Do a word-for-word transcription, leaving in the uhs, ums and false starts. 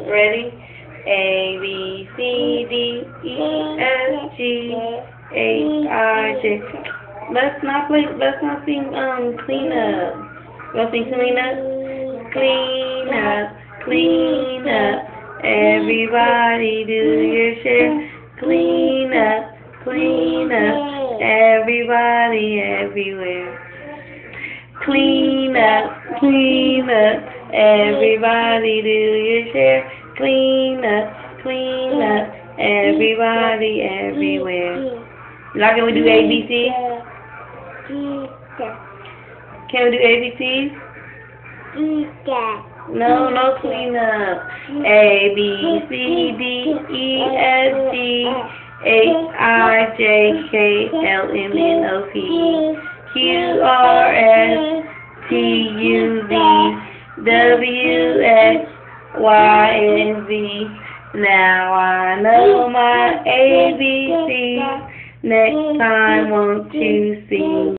Ready? A, B, C, D, E, F, G, H, I, J. Let's not play, let's not sing, um, clean up. You want to sing clean up? Clean up, clean up. Everybody do your share. Clean up, clean up. Everybody everywhere. Clean up, clean up. Everybody do your share. Clean up, clean up. Everybody everywhere. Like can we do A B C? Can we do A B Cs? No, no clean up. A, B, C, D, E, F, G, H, I, J, K, L, M, N, O, P, E, Q, R, S, T, U, V, W, X, Y, and Z. Now I know my A B Cs. Next time, won't you sing?